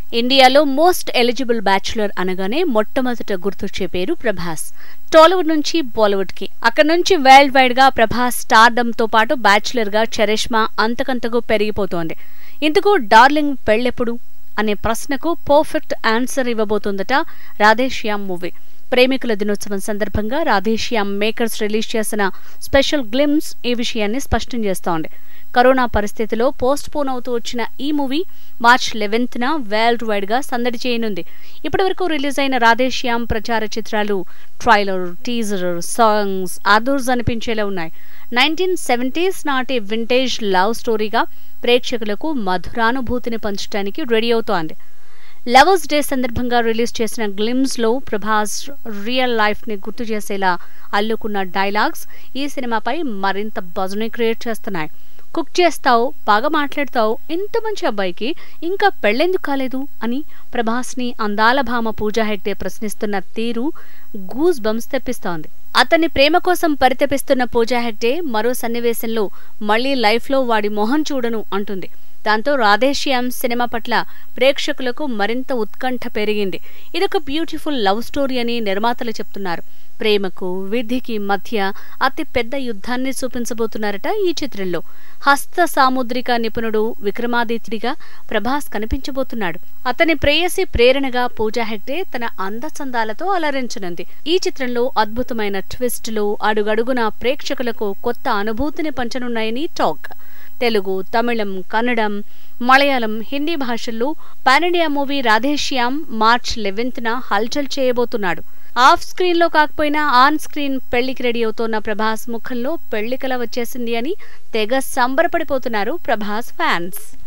ఇండియాలో most eligible bachelor అనగానే మొట్టమొదట గుర్తొచ్చే పేరు ప్రభాస్. టాలీవుడ్ నుంచి బాలీవుడ్ కి, అక్కడి నుంచి వరల్డ్ వైడ్ గా ప్రభాస్ స్టార్డమ్ తో పాటు బ్యాచులర్ గా చరిష్మా అంతకంతకు పెరిగిపోతోంది. ఇందుకు డార్లింగ్ పెళ్ళెప్పుడు అనే ప్రశ్నకు పర్ఫెక్ట్ ఆన్సర్ ఇవ్వబోతోందట రాధేశ్యామ్ మూవీ. ప్రేమికుల దినోత్సవం సందర్భంగా రాధేశ్యామ్ మేకర్స్ రిలీజ్ చేసిన స్పెషల్ గ్లిమ్స్ ఈ విషయాన్ని స్పష్టం చేస్తోంది. కరోనా పరిస్థితిలో పోస్ట్ పోన్ అవుతూ వచ్చిన ఈ మూవీ మార్చ్ 11న వరల్డ్ వైడ్ గా సందడి చేయనుంది. ఇప్పటివరకు రిలీజ్ అయిన రాధేశ్యామ్ ప్రచార చిత్రాలు ట్రైలర్, టీజర్, సాంగ్స్ అదర్స్ అనిపించేలా ఉన్నాయి. 1970s నాటి వింటేజ్ లవ్ స్టోరీగా ప్రేక్షకులకు మధురానుభూతిని పంచడానికి రెడీ అవుతోంది. లవర్స్ డే సందర్భంగా రిలీజ్ చేసిన గ్లిమ్స్ లో ప్రభాస్ రియల్ లైఫ్ ని గుర్తు చేసేలా అల్లుకున్న డైలాగ్స్ ఈ సినిమాపై మరింత బజ్ ని క్రియేట్ చేస్తున్నాయి. కుక్ చేస్తావు, బాగా మాట్లాడతావు, ఇంత మంచి అబ్బాయికి ఇంకా పెళ్ళెందుకు కాలేదు అని ప్రభాస్ ని అందాల భామ పూజా హెగ్డే ప్రశ్నిస్తున్న తీరు గూస్ బంప్స్ తెప్పిస్తోంది. అతని ప్రేమ కోసం పరితపిస్తున్న పూజా హెగ్డే మరో సన్నివేశంలో మళ్లీ లైఫ్ లో వాడి మొహం చూడను అంటుంది. దాంతో రాధేశ్యామ్ సినిమా పట్ల ప్రేక్షకులకు మరింత ఉత్కంఠ పెరిగింది. ఇదొక బ్యూటిఫుల్ లవ్ స్టోరీ అని నిర్మాతలు చెప్తున్నారు. ప్రేమకు, విధికి మధ్య అతి పెద్ద యుద్ధాన్ని చూపించబోతున్నారట ఈ చిత్రంలో. హస్త సాముద్రిక నిపుణుడు విక్రమాదిత్యుడిగా ప్రభాస్ కనిపించబోతున్నాడు. అతని ప్రేయసి ప్రేరణగా పూజా హెగ్డే తన అందచందాలతో అలరించనుంది. ఈ చిత్రంలో అద్భుతమైన ట్విస్టులు అడుగడుగున ప్రేక్షకులకు కొత్త అనుభూతిని పంచనున్నాయని టాక్. తెలుగు, తమిళం, కన్నడం, మలయాళం, హిందీ భాషల్లో pan India movie Radhe Shyam March 11న హల్చల్ చేయబోతున్నాడు. ఆఫ్ స్క్రీన్ లో కాకపోయినా ఆన్ స్క్రీన్ పెళ్లికి రెడీ అవుతోన్న ప్రభాస్ ముఖంలో పెళ్లికల వచ్చేసింది అని తెగ సంబరపడిపోతున్నారు ప్రభాస్ ఫ్యాన్స్.